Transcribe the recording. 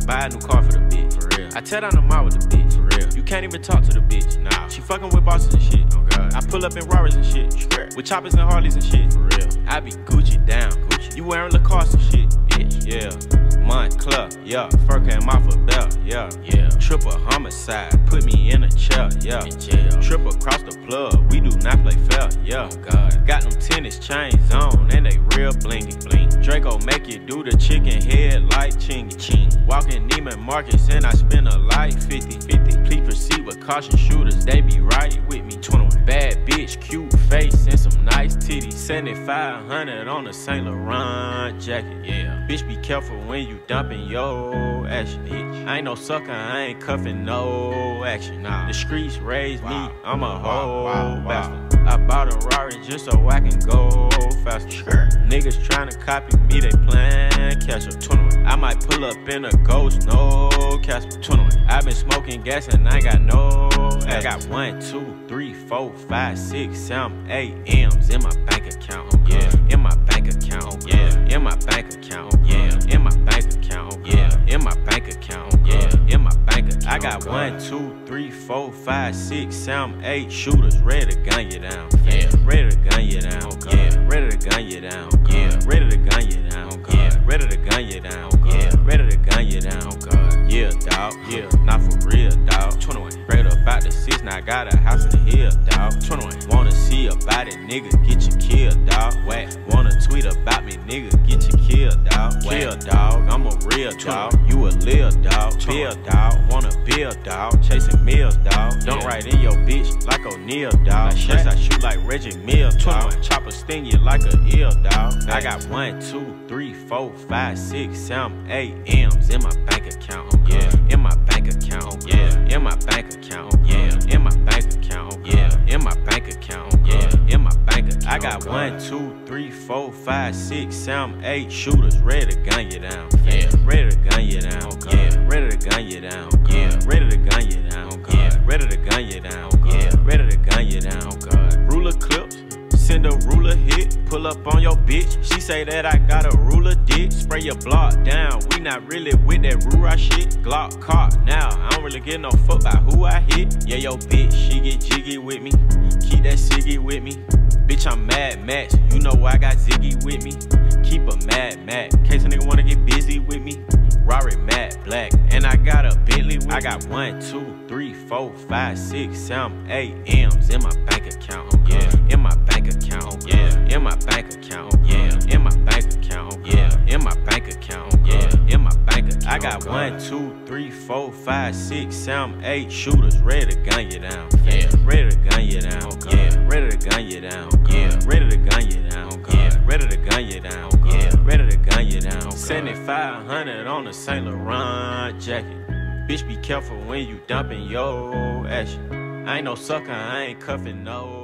buy a new car for the bitch. For real. I tear down the mall with the bitch. For real. You can't even talk to the bitch. Nah. She fucking with bosses and shit. Oh God. I pull up in Rarers and shit. With choppers and Harleys and shit. For real. I be Gucci down. Gucci. You wearing Lacoste and shit, bitch. Yeah. Montclair, yeah. Fur came off a belt, yeah. Yeah. Triple homicide, put me in a chair, yeah. In jail. Triple across the plug, we do not play fair, yeah. Oh God. Got them tennis chains on, and they real blingy. Bling. Draco make you do the chicken head like chingy. Ching. Walking Neiman Marcus, and I spend a light 50. Please proceed with caution, shooters, they be right with me. 21. Bad bitch, cute face, and some nice titties. 7500 on a Saint Laurent jacket, yeah. Bitch, be careful when you dumping your action, bitch. I ain't no sucker, I ain't cuffing no action. Nah. The streets raised me, I'm a whole bastard. I bought a Rari just so I can go faster. Sure. Niggas tryna copy me, they plan catch up. 21. I might pull up in a Ghost, no Casper. 21. I been smoking gas and I got no I got 1, 2, 3, 4, 5, 6, 7, 8 M's in my bank account. Yeah. In my bank account. Yeah. In my bank account. Yeah. In my bank account. Yeah. In my bank account. Yeah. In my bank account. I got 1, 2, 3, 4, 5, 6, 7, 8 shooters ready to gun you down. Yeah. Ready to gun you down. Yeah. Ready to gun you down. Yeah. Ready to gun you down. Yeah. Ready to gun you down. Yeah. Ready to gun you down. Yeah, dawg. Yeah. Not for real, dawg. 21. Straight up out the 6, now I got a house in the hill, dawg. 21. Wanna see about it, nigga, get you killed, dawg. Whack. Wanna tweet about me, nigga, get you killed, dawg. Kill, dawg. I'm a real dawg. You a lil dawg. Bill, dawg. Wanna build, dawg. Chasing meals, dawg. Don't write in your bitch like O'Neal, dawg. Yes, I shoot like Reggie Mills, dawg. Chopper sting you like a eel, dawg. I got 1, 2, 3, 4, 5, 6, 7, 8 M's in my bank account. Yeah. In my bank account. Yeah. In my bank account. Yeah. In my bank account. Yeah. In my bank account. Yeah. In my bank account. I got 1, 2, 3, 4, 5, 6, 7, 8 shooters ready to gun you down. Yeah. Ready to gun you down. Yeah. Ready to gun you down. Yeah. Ready to gun you down. Yeah. Ready to gun you down. Yeah. Ready to gun you down. Ruler clips. Send a ruler hit, pull up on your bitch. She say that I got a ruler dick. Spray your block down, we not really with that Rura shit. Glock caught now, I don't really give no fuck about who I hit. Yeah, yo bitch, she get jiggy with me. Keep that ciggy with me. Bitch, I'm Mad Max, you know I got Ziggy with me. Keep a Mad Max, in case a nigga wanna get busy with me. Rari matte black, and I got a Bentley with I got 1, 2, 3, 4, 5, 6, 7, 8 M's in my bank account. Yeah. In my bank account. Yeah. In my bank account. Yeah. In my bank account. Yeah. In my bank account. Yeah. In my bank account. I got 1, 2, 3, 4, 5, 6, 7, 8 shooters ready to gun you down. Yeah. Ready to gun you down. Yeah. Ready to gun you down. Yeah. Ready to gun you down. Yeah. Ready to gun you down. Yeah. Ready to gun you down. 7500 on a Saint Laurent jacket. Bitch, be careful when you dumping your action. I ain't no sucker, I ain't cuffing no